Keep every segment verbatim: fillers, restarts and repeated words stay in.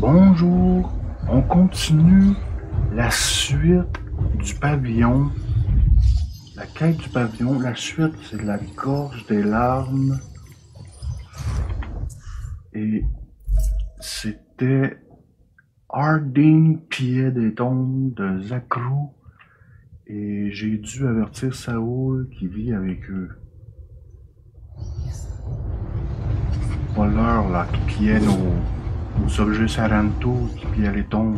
Bonjour, on continue la suite du pavillon, la quête du pavillon. La suite, c'est la gorge des larmes. Et c'était Harding pillait des tombes de Zakrou. Et j'ai dû avertir Saoul qui vit avec eux. Voleurs là, qui pillaient nos, nos objets Saranto, qui pillaient les tombes.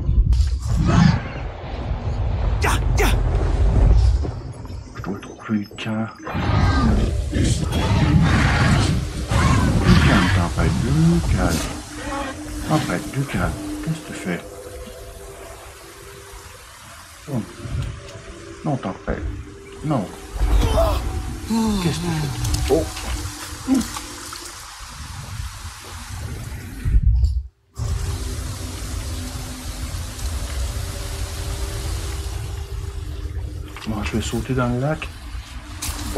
Je dois trouver le camp. Le calme, tempête, le calme. Tempête, le calme. Qu'est-ce que tu fais? Oh. Non, tempête. Non. Qu'est-ce que tu fais? Oh! Bon, je vais sauter dans le lac. Oh.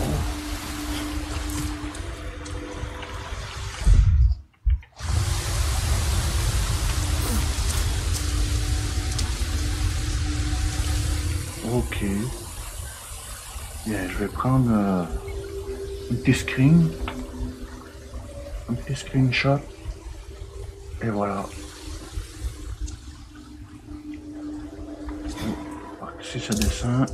Ok. Bien, je vais prendre euh, un petit screen. Un petit screenshot. Et voilà. Alors, ici, ça descend.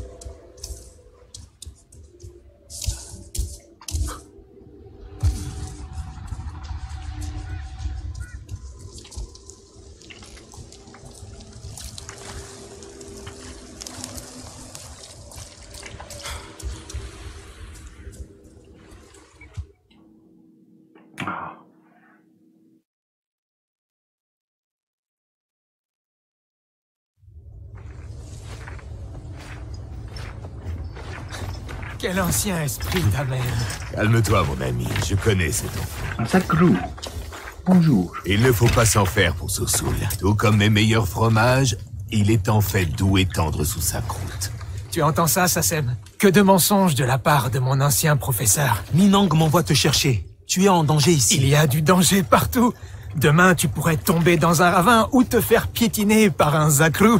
Quel ancien esprit d'Amen. Calme-toi, mon ami, je connais cet enfant. Un Zakrou. Bonjour. Il ne faut pas s'en faire pour Sosoul. Tout comme mes meilleurs fromages, il est en fait doux et tendre sous sa croûte. Tu entends ça, Sassem? Que de mensonges de la part de mon ancien professeur. Minang m'envoie te chercher. Tu es en danger ici. Il y a du danger partout. Demain, tu pourrais tomber dans un ravin ou te faire piétiner par un Zakrou.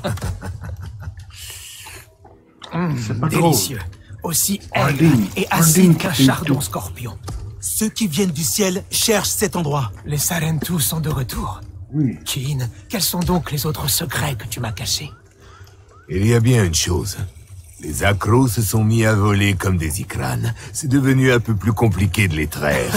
mmh, C'est pas délicieux. drôle. Aussi Harding, aigre et acide Harding, qu'un c'est chardon tout. scorpion. Ceux qui viennent du ciel cherchent cet endroit. Les Sarentu sont de retour. Oui. Keen, quels sont donc les autres secrets que tu m'as cachés? Il y a bien une chose. Les accros se sont mis à voler comme des icranes. C'est devenu un peu plus compliqué de les traire.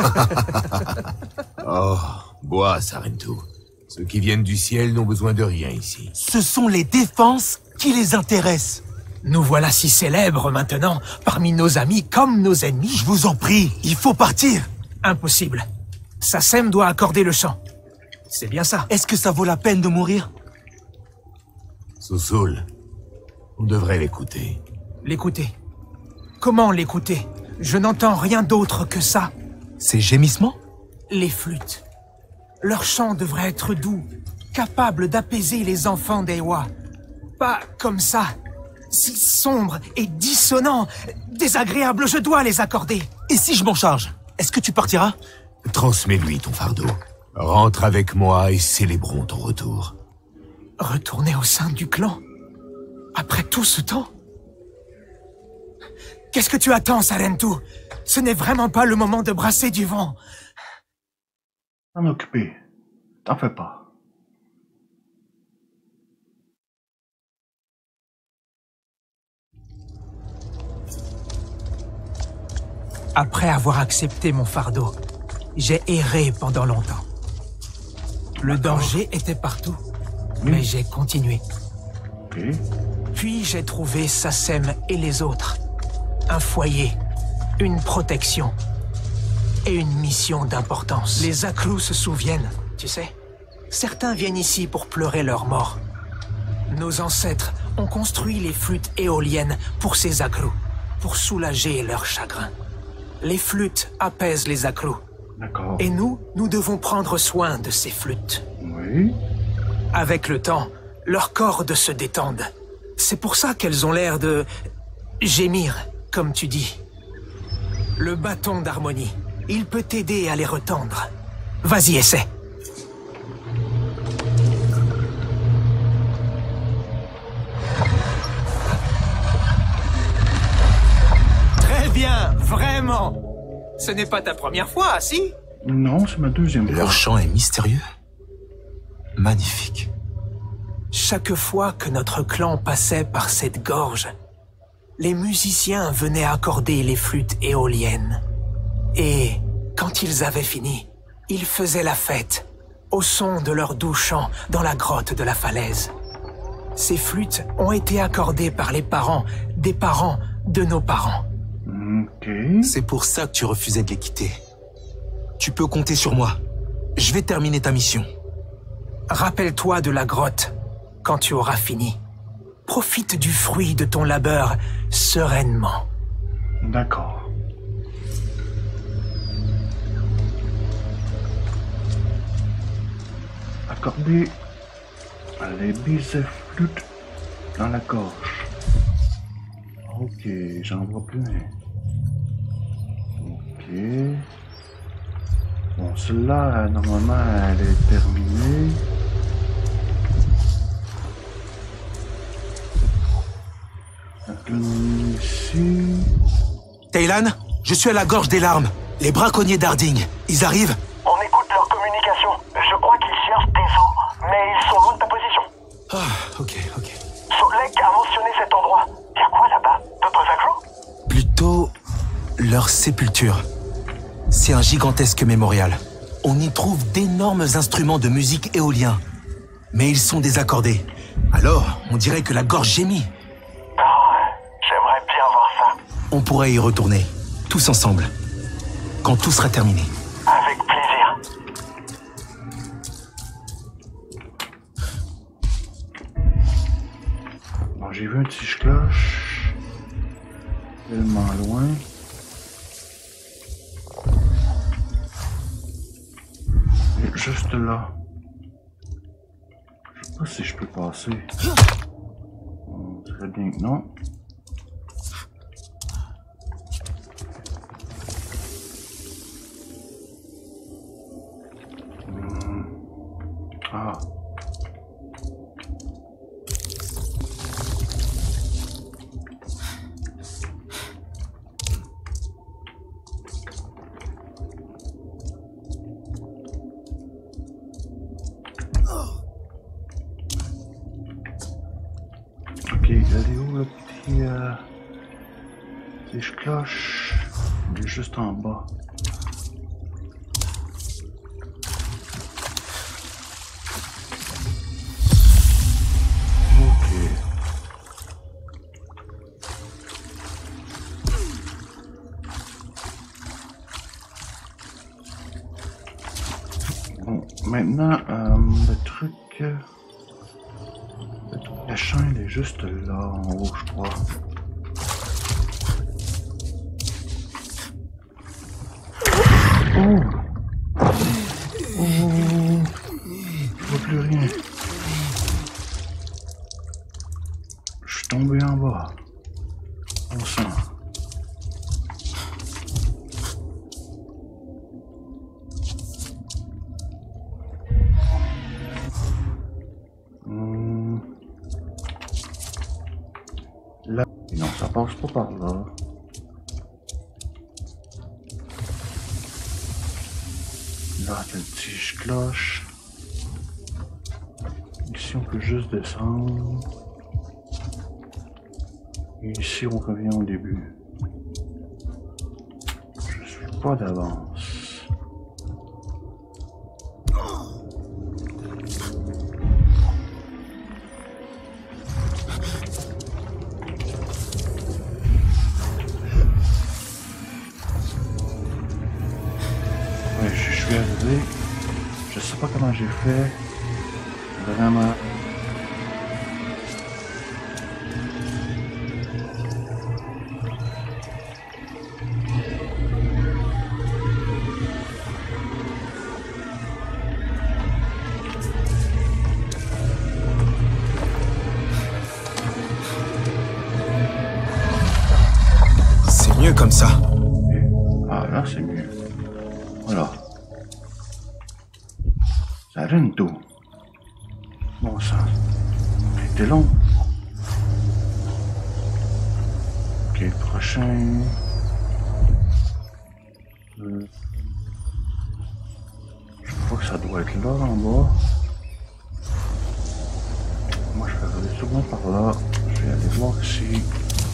Oh, bois, Sarentu. Ceux qui viennent du ciel n'ont besoin de rien ici. Ce sont les défenses qui les intéressent. Nous voilà si célèbres maintenant, parmi nos amis comme nos ennemis. Je vous en prie, il faut partir. Impossible. Sassem doit accorder le champ. C'est bien ça. Est-ce que ça vaut la peine de mourir? Sosoul, on devrait l'écouter. L'écouter. Comment l'écouter? Je n'entends rien d'autre que ça. Ces gémissements? Les flûtes. Leur chant devrait être doux, capable d'apaiser les enfants d'Ewa. Pas comme ça. Si sombre et dissonant, désagréable, je dois les accorder. Et si je m'en charge? Est-ce que tu partiras? Transmets-lui ton fardeau. Rentre avec moi et célébrons ton retour. Retourner au sein du clan? Après tout ce temps? Qu'est-ce que tu attends, Sarentu? Ce n'est vraiment pas le moment de brasser du vent. T'en occuper. T'en fais pas. Après avoir accepté mon fardeau, j'ai erré pendant longtemps. Le danger était partout, mais j'ai continué. Ok. Puis j'ai trouvé Sassem et les autres. Un foyer, une protection et une mission d'importance. Les Zakrou se souviennent, tu sais. Certains viennent ici pour pleurer leur mort. Nos ancêtres ont construit les flûtes éoliennes pour ces Zakrou, pour soulager leur chagrin. Les flûtes apaisent les Zakrou. D'accord. Et nous, nous devons prendre soin de ces flûtes. Oui. Avec le temps, leurs cordes se détendent. C'est pour ça qu'elles ont l'air de... gémir, comme tu dis. Le bâton d'harmonie, il peut t'aider à les retendre. Vas-y, essaie. Ce n'est pas ta première fois, si? Non, c'est ma deuxième fois. Leur chant est mystérieux. Magnifique. Chaque fois que notre clan passait par cette gorge, les musiciens venaient accorder les flûtes éoliennes. Et quand ils avaient fini, ils faisaient la fête, au son de leurs doux chants dans la grotte de la falaise. Ces flûtes ont été accordées par les parents des parents de nos parents. Ok. C'est pour ça que tu refusais de les quitter. Tu peux compter sur moi. Je vais terminer ta mission. Rappelle-toi de la grotte quand tu auras fini. Profite du fruit de ton labeur sereinement. D'accord. Accorder les baisers flûtes dans la gorge. Ok, j'en vois plus un. Ok. Bon, celle-là, normalement, elle est terminée. Donc, ici. Taylan, je suis à la gorge des larmes. Les braconniers d'Arding, ils arrivent? On écoute leur communication. Je crois qu'ils cherchent des eaux, mais ils sont loin de ta position. Ah, ok, ok. Solek a mentionné cet endroit. Y'a quoi là-bas? D'autres accros? Plutôt leur sépulture. C'est un gigantesque mémorial. On y trouve d'énormes instruments de musique éoliens. Mais ils sont désaccordés. Alors, on dirait que la gorge gémit. Ah, j'aimerais bien voir ça. On pourrait y retourner, tous ensemble, quand tout sera terminé. Avec plaisir. Bon, j'ai vu un petit cloche. Tellement loin. Et juste là. Je sais pas si je peux passer. On dirait bien que non. Hmm. Ah. Ok, elle est où le petit euh, petit cloche? Il est juste en bas. Ok. Bon, maintenant, euh, le truc... euh, La chaîne est juste là, en haut, je crois. Oh! Oh! Je vois plus rien. Je suis tombé en bas. Au sang. Hmm. Là, non, ça passe pas par là. Là, il y a le petit cloche. Ici, on peut juste descendre. Et ici, on revient au début. Je suis pas d'avance. Ouais, je suis arrivé. Je sais pas comment j'ai fait. Vraiment. C'est mieux comme ça. Et- Ah, là, c'est mieux. Voilà. Ça donne tout. Bon sang. C'était long. Ok, prochain. Euh, je crois que ça doit être là en bas. Moi je vais aller sûrement par là. Je vais aller voir ici.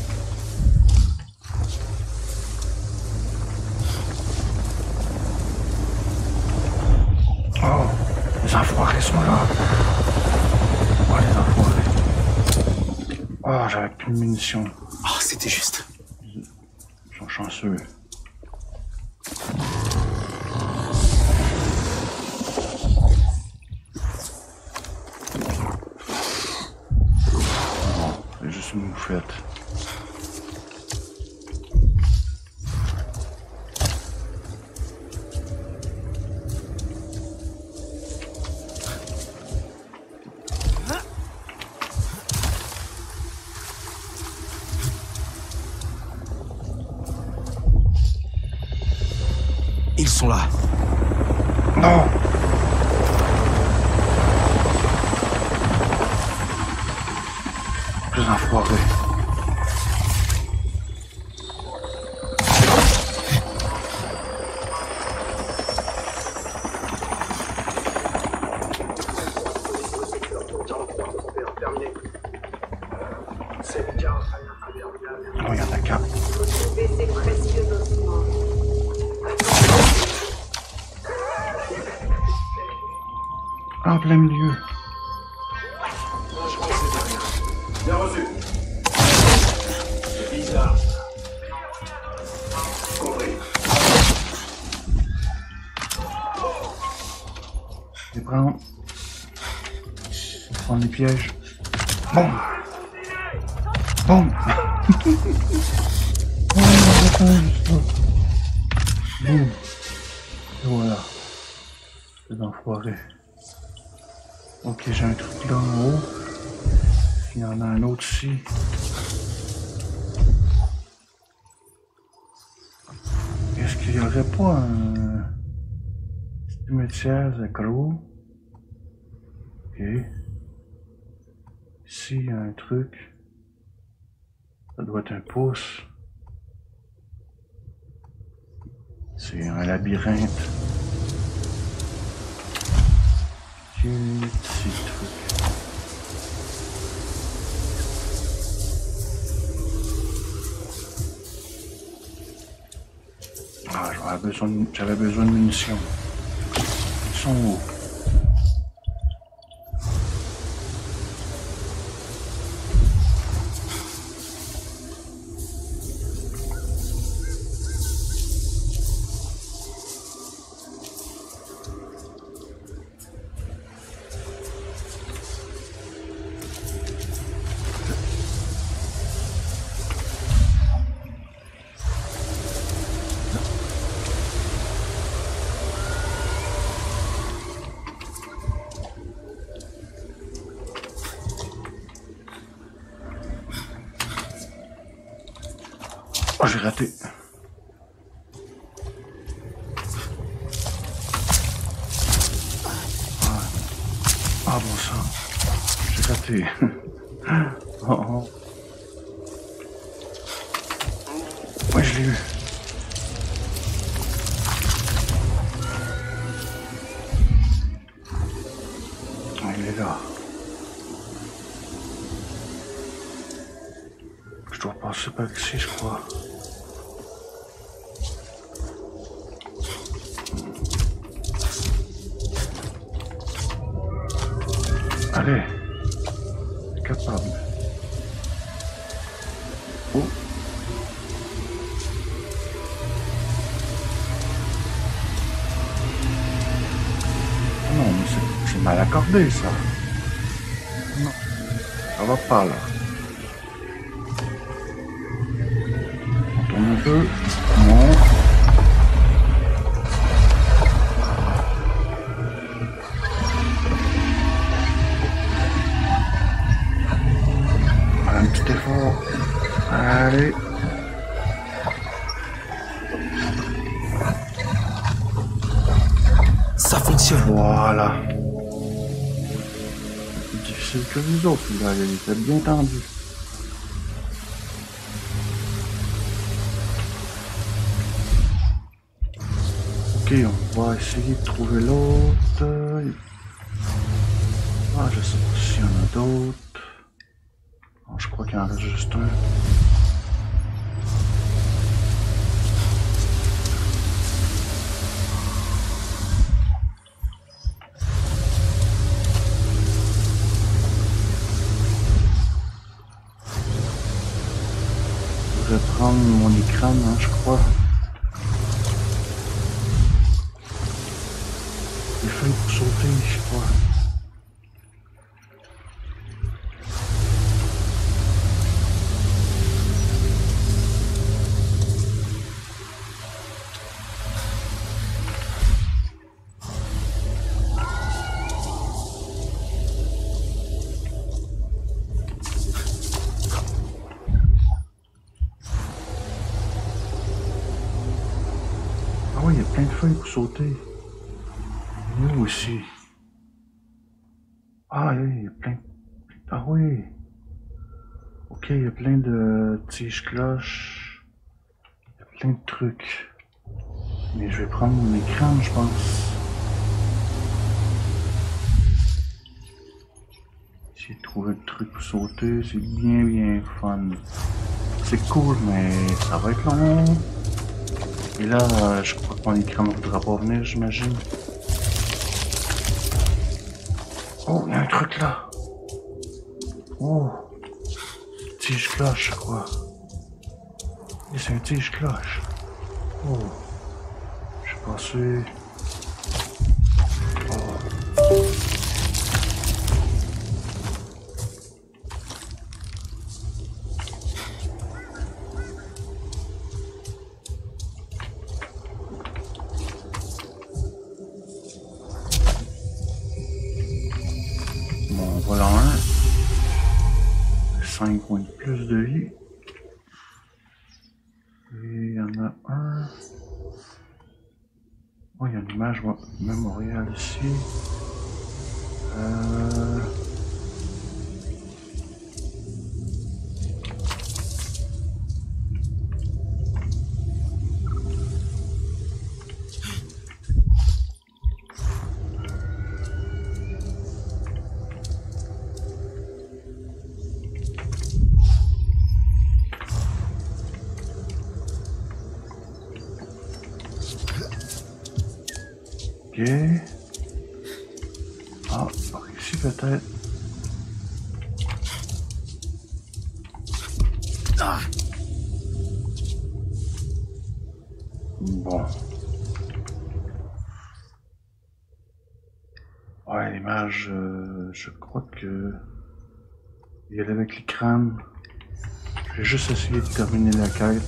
Oh, les enfoirés sont là. Oh, les enfoirés. Oh, j'avais plus de munitions. Oh, c'était juste. Ils sont chanceux. Oh, c'est juste une moufette. Ils sont là. Non! Les enfoirés. Oh, il y en a quatre. En plein milieu. Bien reçu. C'est bizarre. Compris. Je vais prendre. Je vais prendre les pièges. Bon. Bon. Boum. Et voilà. C'est enfoiré. Ok, j'ai un truc là en haut. Il y en a un autre ici. Est-ce qu'il n'y aurait pas un cimetière Zakro? Ok. Ici, il y a un truc. Ça doit être un pouce. C'est un labyrinthe. Petit truc. Ah, j'avais besoin, de, j'avais besoin de munitions. Ils sont où? Oh, j'ai raté. Ah, ah bon sang. J'ai raté. Oh, oh. Ouais, je l'ai eu. Ah, il est là. Je dois passer par ici, je crois. Allez, c'est capable. Oh. Non, mais c'est mal accordé, ça. Non, ça va pas, là. On tourne un peu. Non. Un petit effort. Allez. Ça fonctionne. Voilà. C'est plus difficile que les autres, là. Il était bien tendu. Ok, on va essayer de trouver l'autre. Ah, je sais pas s'il y en a d'autres. Oh, je crois qu'il y en reste juste un. Je vais prendre mon écran, hein, je crois. Les feuilles pour sauter, je crois. Ah oui, il y a plein de feuilles pour sauter. Nous aussi. Ah oui, il y a plein. Ah oui. Ok, il y a plein de tiges cloches. Il y a plein de trucs. Mais je vais prendre mon écran, je pense. Essayer de trouver le truc pour sauter, c'est bien bien fun. C'est cool, mais ça va être long. Et là, euh, je crois que mon écran ne voudra pas venir, j'imagine. Oh, il y a un truc là. Oh. Tige cloche, je crois. Et c'est un tige cloche. Oh. Je suis passé. Oh. Bon, voilà un. cinq points de plus de vie. Et il y en a un. Oh, il y a une image mémoriale ici. Euh... Ok. Ah, par ici peut-être. Bon. Ouais, l'image, euh, je crois que... Il y a avec les crânes. Je vais juste essayer de terminer la quête.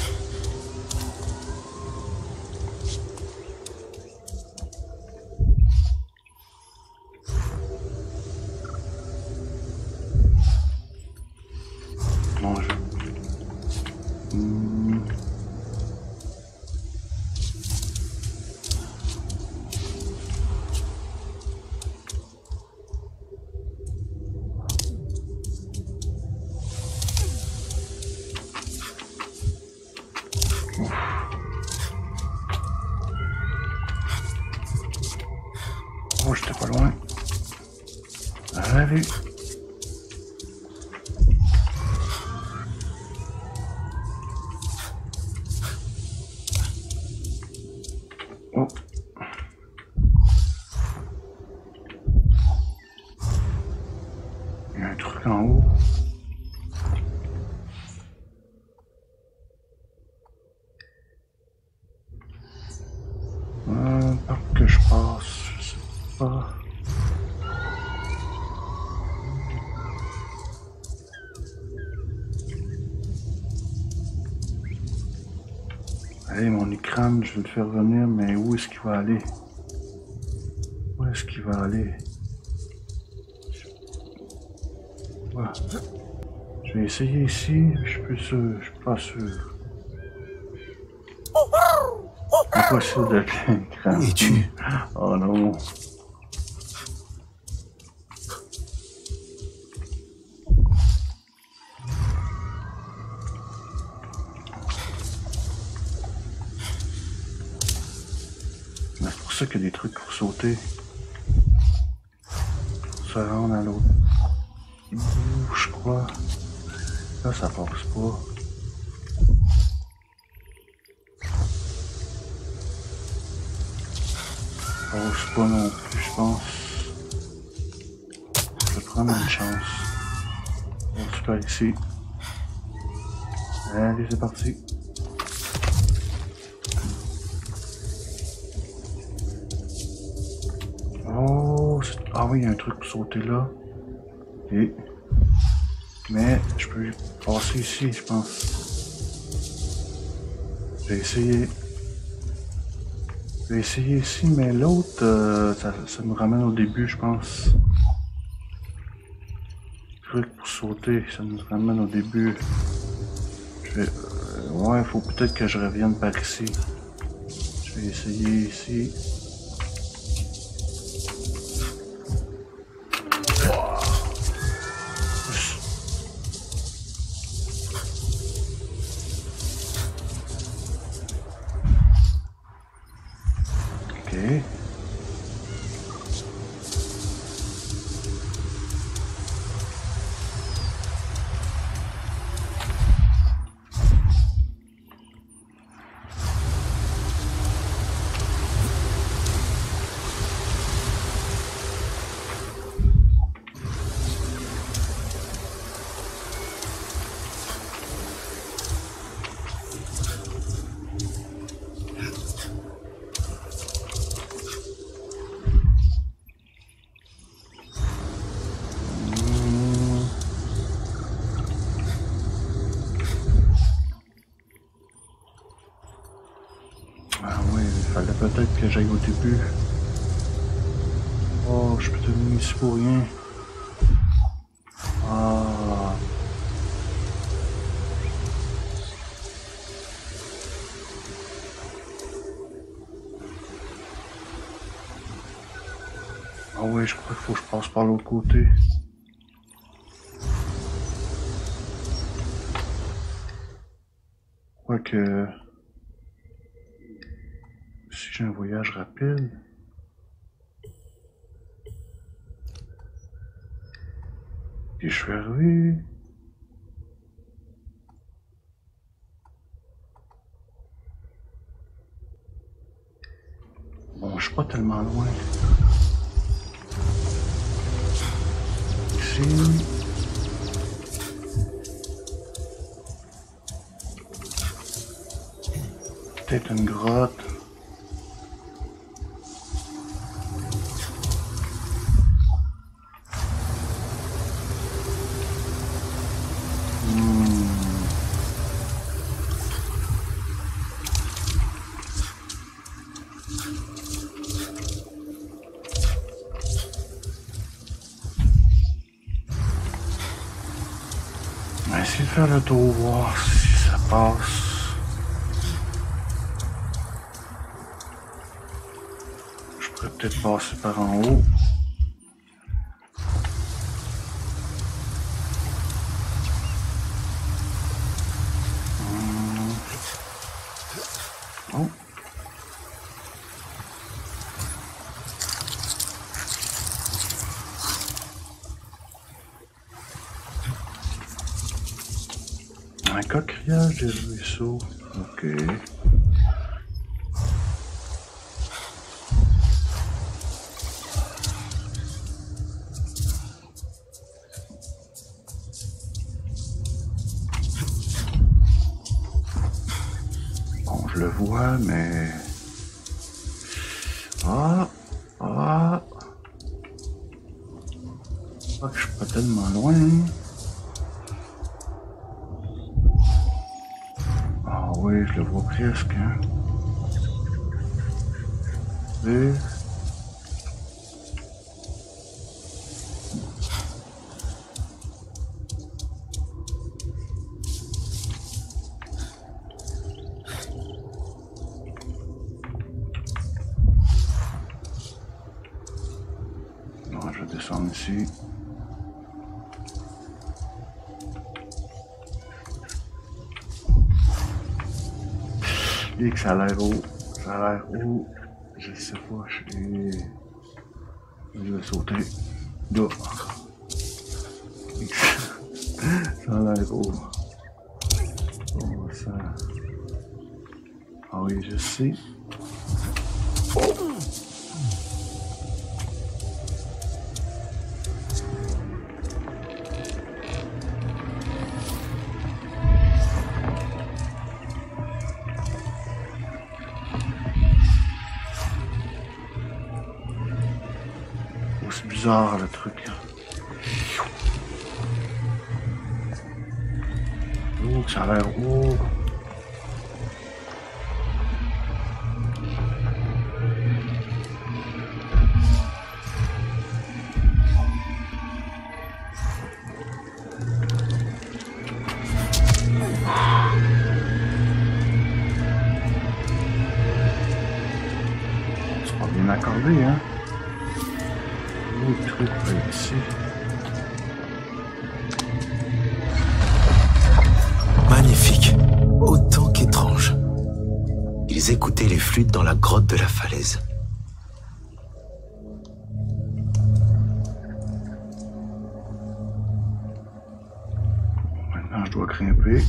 Non, je... Hmm. Oh, j'étais pas loin. Allez. Oh. Il y a un truc en haut. Euh, par que je passe, je sais pas. Allez, mon écran, je vais le faire venir, mais où est-ce qu'il va aller? Où est-ce qu'il va aller? Ouais. Je vais essayer ici, je suis plus sûr, je suis pas sûr. Impossible d'être l'écran. Où es-tu? Oh non. ça qu'il y a des trucs pour sauter. Se rendre à l'autre. Je crois. Là, ça passe pas. Ça passe pas non plus, je pense. Je vais prendre une chance. On se fait ici. Allez, c'est parti. Oh, ah oui, il y a un truc pour sauter là. Et... Mais je peux passer ici, je pense. Je vais essayer. Je vais essayer ici, mais l'autre, euh, ça, ça nous ramène au début, je pense. Truc pour sauter, ça nous ramène au début. Je vais... Euh, ouais, il faut peut-être que je revienne par ici. Je vais essayer ici. Ok. Fallait peut-être que j'aille au début. Oh, je peux te venir ici pour rien. Ah. Ah ouais, je crois qu'il faut que je passe par l'autre côté. Je crois que... Si j'ai un voyage rapide... Et je suis arrivé... Bon, je suis pas tellement loin. Ici... Peut-être une grotte. On va essayer de faire le tour, voir si ça passe. Je pourrais peut-être passer par en haut. Hum. Oh. Un coquillage des ruisseaux. Ok. Bon, je le vois, mais... Ah! Ah! Je crois que je suis pas tellement loin. Oui, je le vois presque, hein. Et... Non, je vais descendre ici. Et que ça a l'air haut, ça a l'air haut, Je sais pas, je suis... Je vais sauter. Là. Ça a l'air gros. Oh, ça... Ah oui, je sais. Oh. C'est bizarre le truc. Oh, ça a l'air haut. C'est pas bien accordé, hein? Truc ici. Magnifique, autant qu'étrange. Ils écoutaient les flûtes dans la grotte de la falaise. Maintenant, je dois grimper.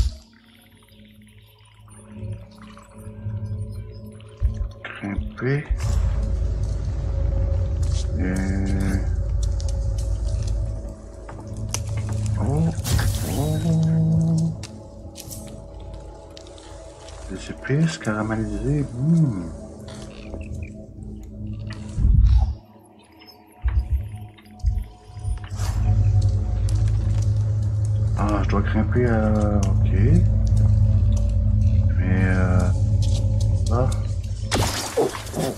Grimper. Et... Oh, oh. Des épices caramélisées. Mmh. Ah, je dois grimper à... Ok. Mais... Euh... Là. Oh, oh.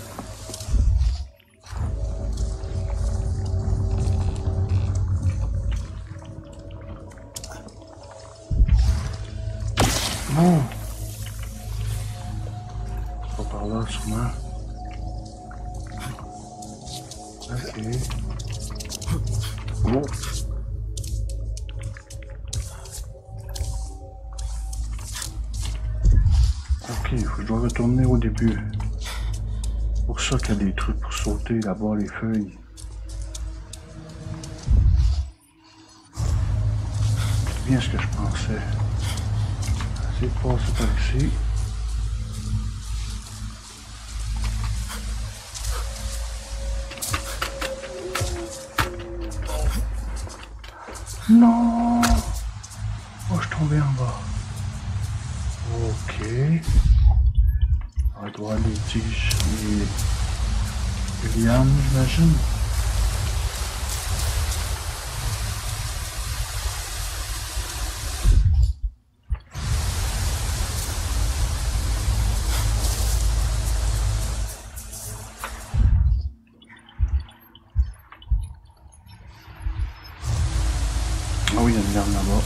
Non. Pas par là, sûrement. Ok. Oh. Ok, je dois retourner au début. C'est pour ça qu'il y a des trucs pour sauter là-bas, les feuilles. C'est bien ce que je pensais. C'est passé par ici. Non! Oh, je suis tombé en bas. Ok. On doit les tiges et les lianes, j'imagine. Ah oui, il y a une lame là-bas.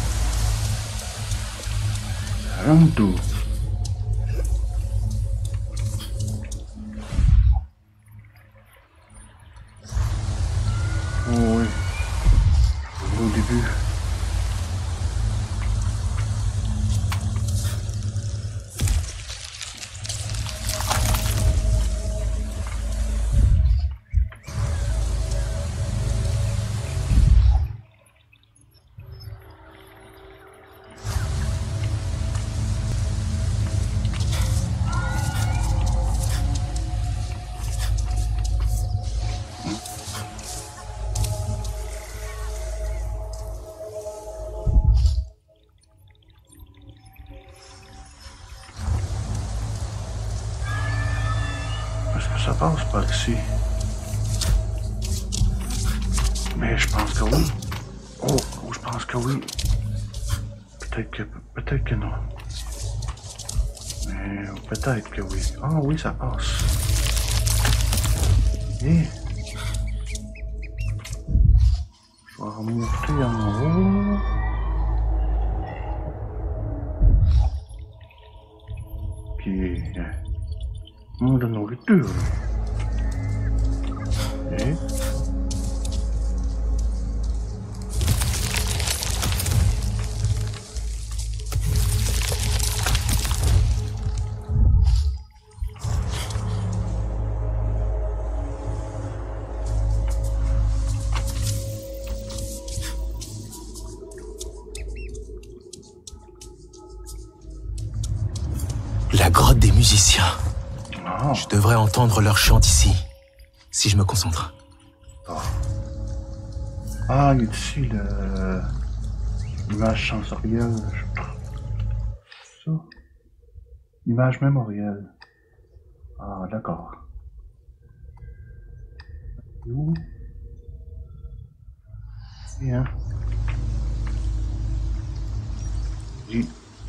Lame d'eau. Oh oui. Au début. Ça passe par ici. Mais je pense que oui. Oh, oh je pense que oui. Peut-être que peut-être que non. Mais peut-être que oui. Ah oui, ça passe. Et je vais remonter en haut. Qui est monde de nourriture. Et Tiens, Ah, je devrais entendre leur chant ici, si je me concentre. ah, il y a ici le... l'image sensorielle. Ça. Image mémorielle. Ah, d'accord. Où? Bien. J'ai...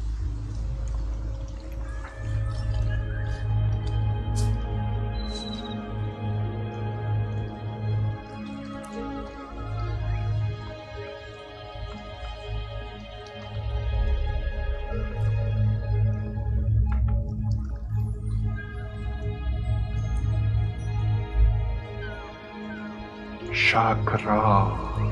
Chakra.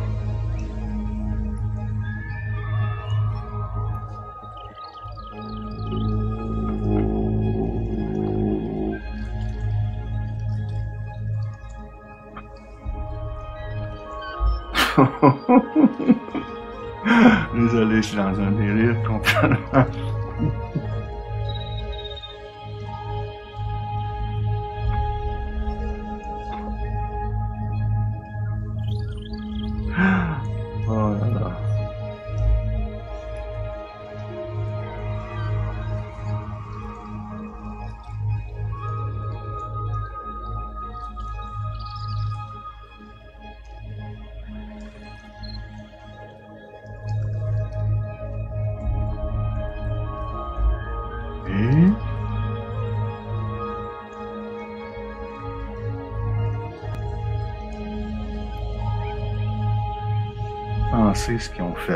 Désolé, je suis dans un délire complètement. Oh là là. Et... penser ce qu'ils ont fait.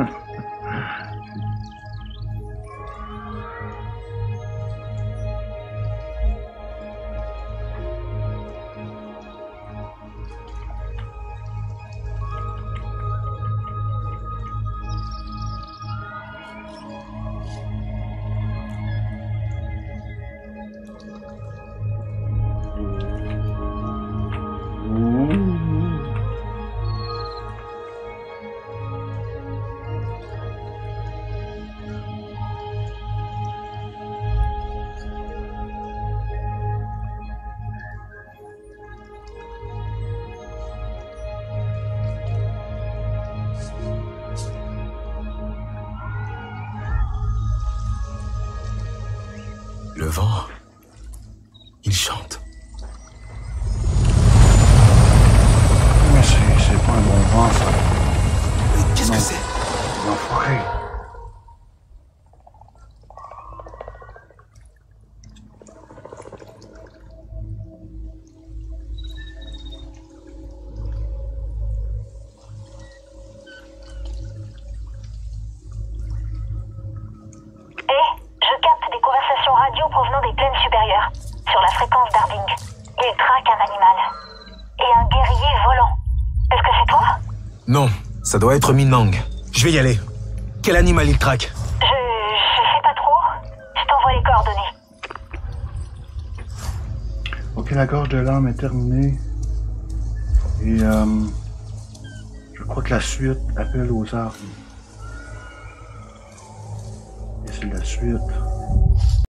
Le vent, il chante. Mais c'est, c'est pas un bon vent, ça. Mais qu'est-ce Non. que c'est? L'enfoiré. Eh, je capte des conversations radio provenant des plaines supérieures, sur la fréquence d'Arding. Il traque un animal. Et un guerrier volant. Est-ce que c'est toi? Non, ça doit être Minang. Je vais y aller. Quel animal il traque? Je... je sais pas trop. Je t'envoie les coordonnées. Ok, la gorge de l'âme est terminée. Et euh, je crois que la suite appelle aux armes. Et c'est la suite.